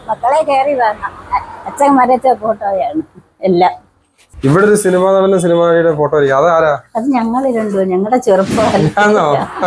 മക്കളെ കയറി വരണം. അച്ഛൻ വരച്ച ഫോട്ടോയാണ് എല്ലാം. ഇവിടെ ഒരു സിനിമ നടന്ന സിനിമയുടെ ഫോട്ടോ അതാരാ? അത് ഞങ്ങൾ രണ്ടു, ഞങ്ങളുടെ ചെറുപ്പമല്ലോ.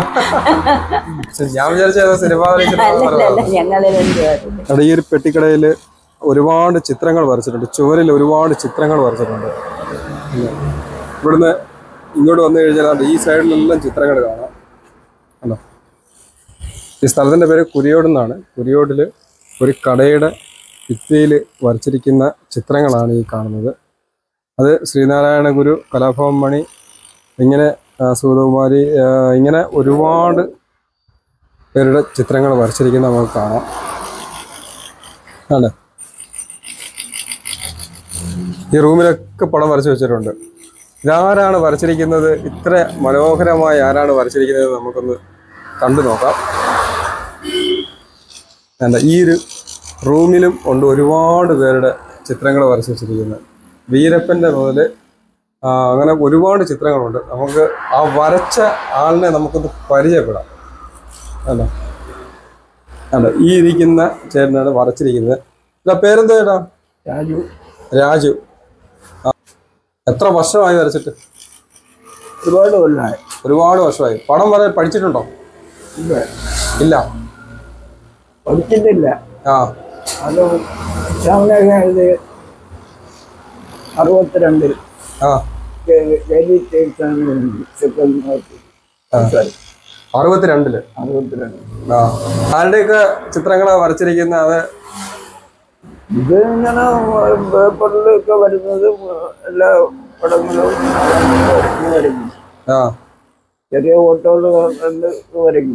ഞാൻ വിചാരിച്ച സിനിമ. ഞങ്ങൾ രണ്ടുപേരും. ഈ ഒരു പെട്ടിക്കടയിൽ ഒരുപാട് ചിത്രങ്ങൾ വരച്ചിട്ടുണ്ട്. ചുവരിൽ ഒരുപാട് ചിത്രങ്ങൾ വരച്ചിട്ടുണ്ട്. ഇവിടുന്ന് ഇങ്ങോട്ട് വന്നു കഴിഞ്ഞാൽ ഈ സൈഡിലെല്ലാം ചിത്രങ്ങൾ കാണാം. അല്ലോ, ഈ സ്ഥലത്തിൻ്റെ പേര് കുരിയോട് എന്നാണ്. കുരിയോടിൽ ഒരു കടയുടെ ഭിത്തിയിൽ വരച്ചിരിക്കുന്ന ചിത്രങ്ങളാണ് ഈ കാണുന്നത്. അത് ശ്രീനാരായണ ഗുരു, കലാഭവൻ മണി, ഇങ്ങനെ സൂതകുമാരി, ഇങ്ങനെ ഒരുപാട് പേരുടെ ചിത്രങ്ങൾ വരച്ചിരിക്കുന്ന നമുക്ക് കാണാം. അല്ലേ, ഈ റൂമിലൊക്കെ പടം വരച്ച് വെച്ചിട്ടുണ്ട്. ഇതാരാണ് വരച്ചിരിക്കുന്നത്? ഇത്ര മനോഹരമായി ആരാണ് വരച്ചിരിക്കുന്നത്? നമുക്കൊന്ന് കണ്ടു നോക്കാം. അല്ല, ഈ ഒരു റൂമിലും ഉണ്ട് ഒരുപാട് പേരുടെ ചിത്രങ്ങൾ വരച്ച് വെച്ചിരിക്കുന്നത്. വീരപ്പൻ്റെ മുതൽ അങ്ങനെ ഒരുപാട് ചിത്രങ്ങളുണ്ട്. നമുക്ക് ആ വരച്ച ആളിനെ നമുക്കൊന്ന് പരിചയപ്പെടാം. അല്ല അല്ല, ഈ ഇരിക്കുന്ന ചേട്ടനാണ് വരച്ചിരിക്കുന്നത്. ഇല്ല, പേരെന്താ ചേട്ടാ? രാജു. രാജു. എത്ര വർഷമായി വരച്ചിട്ട്? ഒരുപാട് കൊല്ലമായി. ഒരുപാട് വർഷമായി. പടം വരെ പഠിച്ചിട്ടുണ്ടോ? ഇല്ല, പഠിച്ചിട്ടില്ല. അത് 62 62 ആരുടെയൊക്കെ ചിത്രങ്ങളാ വരച്ചിരിക്കുന്നത്? അത് ഇത് ഇങ്ങനെ പേപ്പറിലൊക്കെ വരുന്നത് എല്ലാ പടങ്ങളും വരയ്ക്കും. ചെറിയ ഫോട്ടോകൾ വരയ്ക്കും.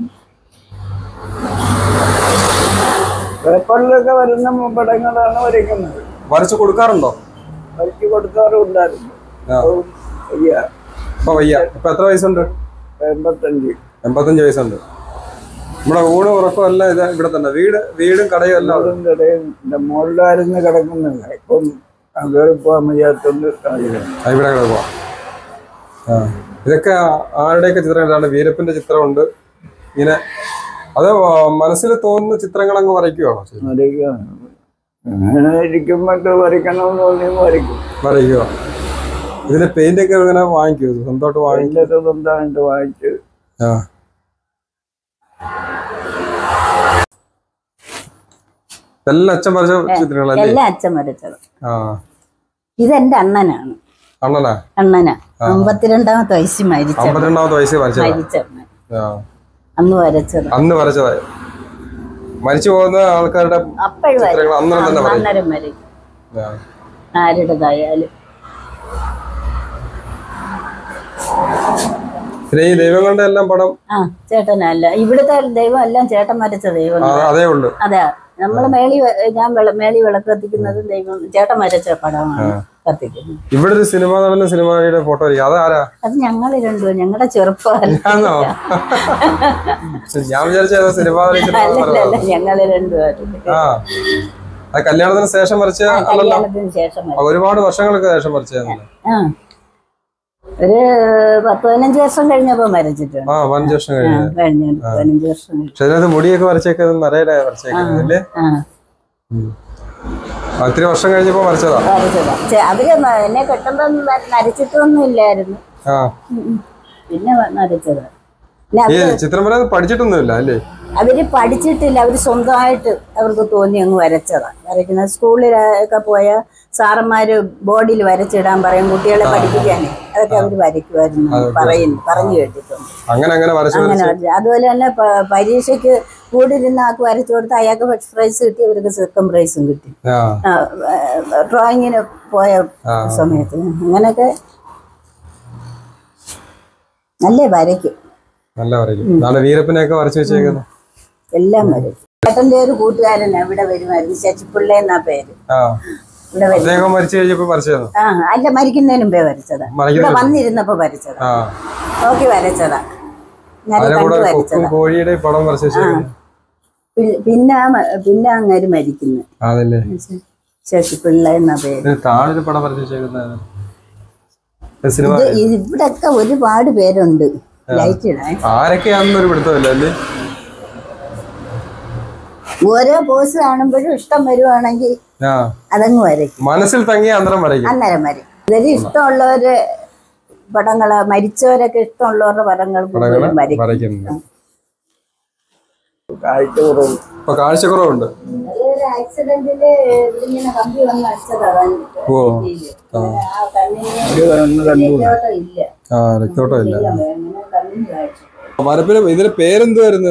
പേപ്പറിലൊക്കെ വരുന്ന പടങ്ങളാണ് വരയ്ക്കുന്നത്. വരച്ചു കൊടുക്കാറുണ്ടോ? വരച്ചു കൊടുക്കാറും ഉണ്ടായിരുന്നു. ഇപ്പൊ വയ്യ. ഇപ്പൊ എത്ര വയസ്സുണ്ട്? 85 വയസ്സുണ്ട്. നമ്മുടെ ഊണ് ഉറക്കം എല്ലാം ഇത് ഇവിടെ തന്നെ. വീടും കടയും എല്ലാം മുകളിലായിരുന്നു കിടക്കുന്നത്. ഇപ്പം കയറി പോകാൻ വയ്യാത്തോണ്ട് ഇവിടെ കിടക്കുക. ഇതൊക്കെ ആരുടെയൊക്കെ ചിത്രങ്ങളാണ്? വീരപ്പന്റെ ചിത്രമുണ്ട്. ഇങ്ങനെ അത് മനസ്സിൽ തോന്നുന്ന ചിത്രങ്ങൾ അങ്ങ് വരയ്ക്കുകയാണോ? അങ്ങനെ ഇരിക്കുമ്പോഴൊക്കെ വരയ്ക്കണമെന്ന് തോന്നിയുമ്പോൾ വരയ്ക്കുക. ഇതിന്റെ പെയിന്റ് ഒക്കെ ഇങ്ങനെ വാങ്ങിക്കൂ? സ്വന്തമായിട്ട് സ്വന്തമായിട്ട് വാങ്ങിച്ച്. എല്ലാം അച്ഛൻ വരച്ച ചിത്രങ്ങളല്ലേ? എല്ലാം അച്ഛൻ വരച്ചത്. ഇതെന്റെ അണ്ണനാണ്. അണ്ണനാ? അണ്ണനാ. 52ാമത്തെ വയസ്സിൽ മരിച്ചു. 52ാമത്തെ വയസ്സിൽ അന്ന് വരച്ചത്. അന്ന് വരച്ചതായി. മരിച്ചു പോകുന്ന ആൾക്കാരുടെ ചിത്രങ്ങൾ അന്നേരം വരയ്ക്കും. ആരുടേതായാലും. പിന്നെ ഈ ദൈവങ്ങളുടെ എല്ലാം പടം ചേട്ടനല്ല, ഇവിടുത്തെ ദൈവം എല്ലാം ചേട്ടൻ വരച്ച ദൈവം. അതേ ഉള്ളു. അതെ, നമ്മള് ഞാൻ മേളി വിളക്ക് കത്തിക്കുന്നത് ദൈവം ചേട്ടൻ വരച്ച പടമാണ് കത്തിക്കുന്നത്. ഇവിടെ ഒരു സിനിമ നടന്ന സിനിമയുടെ ഫോട്ടോ അതാരാ? അത് ഞങ്ങൾ രണ്ടു, ഞങ്ങളുടെ ചെറുപ്പമല്ലോ. ഞാൻ വിചാരിച്ച സിനിമ. ഞങ്ങൾ രണ്ടുപേരും. കല്യാണത്തിന് ശേഷം വരച്ച? കല്യാണത്തിന് ശേഷം. ഒരുപാട് വർഷങ്ങൾക്ക് ശേഷം വരച്ചതാണ്. ഒരു 10-15 വർഷം കഴിഞ്ഞപ്പോ വരച്ചിട്ടുണ്ട്. 15 വർഷം കഴിഞ്ഞു. 15 വർഷം. പക്ഷെ മുടിയൊക്കെ വരച്ചേക്കുന്നത് നിറയെ വരച്ചേക്കുന്നല്ലേ? ഒത്തിരി വർഷം കഴിഞ്ഞപ്പോ വരച്ചതാ. അവര് എന്നെ കെട്ടുമ്പോ നരച്ചിട്ടൊന്നും ഇല്ലായിരുന്നു. പിന്നെ നരച്ചതാ. ചിത്രം വരെ പഠിച്ചിട്ടൊന്നുമില്ല അല്ലേ? അവര് പഠിച്ചിട്ടില്ല. അവര് സ്വന്തമായിട്ട് അവർക്ക് തോന്നി അങ്ങ് വരച്ചതാ. വരയ്ക്കുന്നത് സ്കൂളിലൊക്കെ പോയ സാറന്മാര് ബോർഡിൽ വരച്ചിടാൻ പറയും കുട്ടികളെ പഠിപ്പിക്കാനേ. അതൊക്കെ അവര് വരയ്ക്കുമായിരുന്നു. പറഞ്ഞു കേട്ടിട്ടുണ്ട്. അങ്ങനെ അതുപോലെ തന്നെ പരീക്ഷയ്ക്ക് കൂടിരുന്ന ആൾക്ക് വരച്ചു കൊടുത്ത് അയാൾക്ക് ഫസ്റ്റ് പ്രൈസ് കിട്ടി, അവർക്ക് സെക്കൻഡ് പ്രൈസും കിട്ടി. ഡ്രോയിങ്ങിന് പോയ സമയത്ത് അങ്ങനെയൊക്കെ നല്ല വരയ്ക്കും. വീരപ്പനെയൊക്കെ വരച്ചു വെച്ചേക്കുന്നത് എല്ലാം വരയ്ക്കും. ചേട്ടന്റെ ഒരു കൂട്ടുകാരനാ ഇവിടെ വരുമായിരുന്നു, ശശിപിള്ള എന്നാ പേര്. അല്ല, മരിക്കുന്നതിന് മുമ്പേ വരച്ചതാ. ഇവിടെ വന്നിരുന്നപ്പോ വരച്ചതാ. നോക്കി വരച്ചതാ. പിന്നെ അങ്ങേര് മരിക്കുന്നു. ശശിപിള്ള എന്നാ പേര്. ഇവിടൊക്കെ ഒരുപാട് പേരുണ്ട്. ലൈറ്റ് ഇടാൻ ആരൊക്കെയാണെന്നൊരു പിടുത്തമില്ല അല്ലേ? ഓരോ പോസ് കാണുമ്പോഴും ഇഷ്ടം വരുവാണെങ്കിൽ ആ അതങ്ങ് വരയ്ക്കും. മനസ്സിൽ തങ്ങിയ അന്തരം വരയ്ക്കും. അന്നേരം വരയ്ക്കും. ഇതിൽ ഇഷ്ടമുള്ളവര് പടങ്ങള്, മരിച്ചവരൊക്കെ ഇഷ്ടമുള്ളവരുടെ പടങ്ങൾ വരയ്ക്കുന്നു. കാഴ്ചക്കുറവ്. ഇപ്പൊ കാഴ്ചക്കുറവുണ്ട്. ഒരു ആക്സിഡന്റില് ഇങ്ങനെ കമ്പി വന്ന് അടിച്ചതാണ്. ഓ രക്തോട്ടം ഇല്ല. വരപ്പിന് ഇതിന്റെ പേരെന്തുവായിരുന്നു?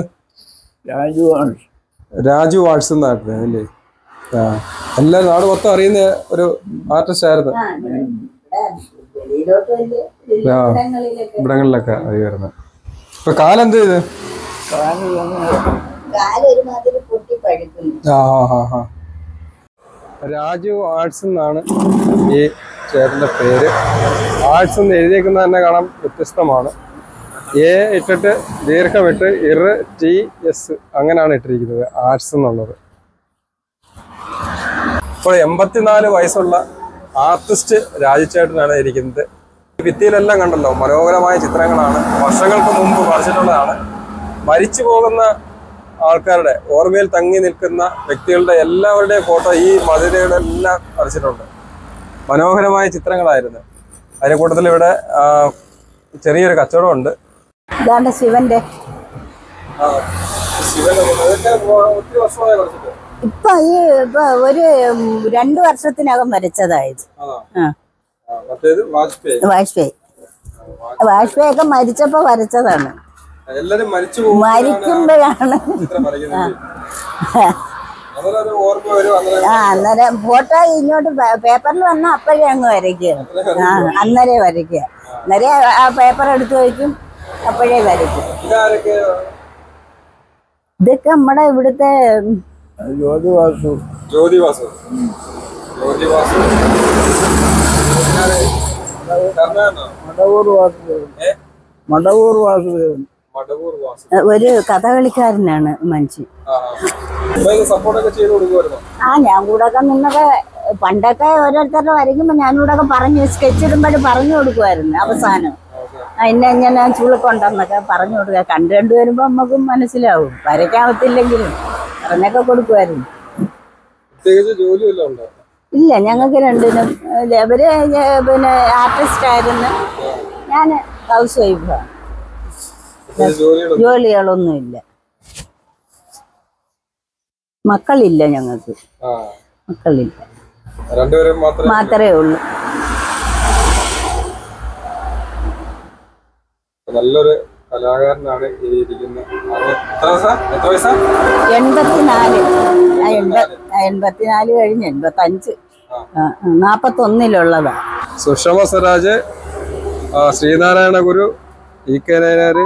രാജു ആർട്സ് എന്നായിരുന്നു അല്ലേ? ആ എല്ലാരും നാട് മൊത്തം അറിയുന്ന ഒരു ആർട്ടിസ്റ്റ് ആയിരുന്നു. ഇവിടങ്ങളിലൊക്കെ അറിയായിരുന്നു. ഇപ്പൊ കാലെന്ത് ചെയ്ത്? രാജു ആർട്സ് എന്നാണ് ഈ ചേട്ടന്റെ പേര്. ആർട്സ് എന്ന് എഴുതിയേക്കുന്ന തന്നെ കാണാൻ വ്യത്യസ്തമാണ്. എ ഇട്ടിട്ട് ദീർഘമിട്ട് TS അങ്ങനെയാണ് ഇട്ടിരിക്കുന്നത് ആർട്സ് എന്നുള്ളത്. ഇപ്പോൾ 84 വയസ്സുള്ള ആർട്ടിസ്റ്റ് രാജുചേട്ടനാണ് ഇരിക്കുന്നത്. ഭിത്തിയിലെല്ലാം കണ്ടല്ലോ, മനോഹരമായ ചിത്രങ്ങളാണ്. വർഷങ്ങൾക്ക് മുമ്പ് വരച്ചിട്ടുള്ളതാണ്. മരിച്ചു പോകുന്ന ആൾക്കാരുടെ ഓർമ്മയിൽ തങ്ങി നിൽക്കുന്ന വ്യക്തികളുടെ എല്ലാവരുടെയും ഫോട്ടോ ഈ മതിലുകളെല്ലാം വരച്ചിട്ടുണ്ട്. മനോഹരമായ ചിത്രങ്ങളായിരുന്നു. അതിന്റെ കൂട്ടത്തിൽ ഇവിടെ ചെറിയൊരു കച്ചവടമുണ്ട്. ഇതാണ് ശിവന്റെ. ഇപ്പൊ ഒരു 2 വർഷത്തിനകം വരച്ചതായത്. വാജ്പേയി ഒക്കെ മരിച്ചപ്പോ വരച്ചതാണ്. മരിക്കുമ്പോഴാണ് അന്നേരം ഫോട്ടോ ഇങ്ങോട്ട് പേപ്പറിൽ വന്നാൽ അപ്പോഴേ അങ്ങ് വരയ്ക്കുക. അന്നേരം വരയ്ക്കുക. അന്നേരം ആ പേപ്പർ എടുത്ത് വയ്ക്കും, അപ്പോഴേ വരയ്ക്കും. ഇതൊക്കെ നമ്മുടെ ഇവിടുത്തെ ജ്യോതിവാസു. മടവൂർ വാസുദേവൻ ഒരു കഥകളിക്കാരനാണ് മനുഷ്യ. ഞാൻ കൂടൊക്കെ നിന്നൊക്കെ പണ്ടൊക്കെ ഓരോരുത്തരുടെ വരയ്ക്കുമ്പോ ഞാനിവിടൊക്കെ പറഞ്ഞു സ്കെച്ച് ഇടുമ്പോഴും പറഞ്ഞു കൊടുക്കുമായിരുന്നു. അവസാനം ഇങ്ങനെ ചുളുക്കുണ്ടെന്നൊക്കെ പറഞ്ഞു കൊടുക്കുക. കണ്ടു വരുമ്പോ നമുക്കും മനസ്സിലാവും. വരയ്ക്കാവത്തില്ലെങ്കിലും പറഞ്ഞൊക്കെ കൊടുക്കുമായിരുന്നു. ഇല്ല, ഞങ്ങൾക്ക് രണ്ടിനും. അവര് പിന്നെ ആർട്ടിസ്റ്റ് ആയിരുന്നു, ഞാൻ ഹൗസ് വൈഫാണ്. ജോലികളൊന്നുമില്ല. മക്കളില്ല, ഞങ്ങൾക്ക് മക്കളില്ല, മാത്രമേ ഉള്ളൂ. നല്ലൊരു കലാകാരനാണ് ഈ ഇരിക്കുന്നത്. 84 കഴിഞ്ഞ് 85 41 സുഷമ സ്വരാജ്, ശ്രീനാരായണ ഗുരു, EK നായനാർ,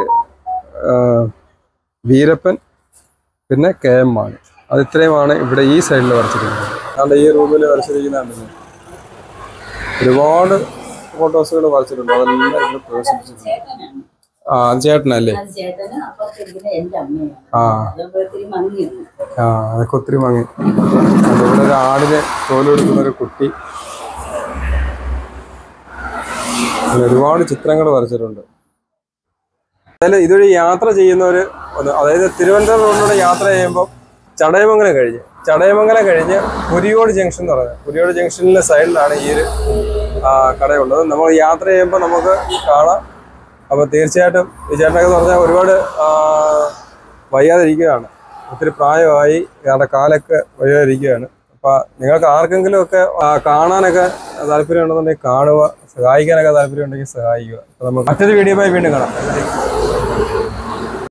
വീരപ്പൻ, പിന്നെ KM മാണി. അത് ഇത്രയുമാണ് ഇവിടെ ഈ സൈഡിൽ വരച്ചിരിക്കുന്നത്. അതുകൊണ്ട് ഈ റൂമിൽ വരച്ചിരിക്കുന്നതാണ്. ഒരുപാട് ഫോട്ടോസുകൾ വരച്ചിട്ടുണ്ട്. അതെല്ലാം ഇവിടെ പ്രദർശിപ്പിച്ചിട്ടുണ്ട്. അത് ചേട്ടനല്ലേ? അതൊക്കെ ഒത്തിരി മങ്ങി. ഇവിടെ ഒരു ആടിനെ തോലെടുക്കുന്ന ഒരു കുട്ടി. ഒരുപാട് ചിത്രങ്ങൾ വരച്ചിട്ടുണ്ട്. അതായത് ഇതൊരു യാത്ര ചെയ്യുന്നവര്, അതായത് തിരുവനന്തപുരം റോഡിലൂടെ യാത്ര ചെയ്യുമ്പോൾ ചടയമംഗലം കഴിഞ്ഞ് കുരിയോട് ജംഗ്ഷൻ എന്ന് പറയുന്നത്, കുരിയോട് ജംഗ്ഷനിലെ സൈഡിലാണ് ഈ ഒരു കടയുള്ളത്. നമ്മൾ യാത്ര ചെയ്യുമ്പോൾ നമുക്ക് കാണാം. അപ്പോൾ തീർച്ചയായിട്ടും ഈ ചേട്ടനൊക്കെ എന്ന് പറഞ്ഞാൽ ഒരുപാട് വയ്യാതിരിക്കുകയാണ്. ഒത്തിരി പ്രായമായി, ഞങ്ങളുടെ കാലൊക്കെ വയ്യാതിരിക്കുകയാണ്. അപ്പോൾ നിങ്ങൾക്ക് ആർക്കെങ്കിലും ഒക്കെ കാണാനൊക്കെ താല്പര്യം ഉണ്ടെന്നുണ്ടെങ്കിൽ കാണുക, സഹായിക്കാനൊക്കെ താല്പര്യം ഉണ്ടെങ്കിൽ സഹായിക്കുക. അപ്പോൾ നമുക്ക് മറ്റൊരു വീഡിയോയുമായി വീണ്ടും കാണാം.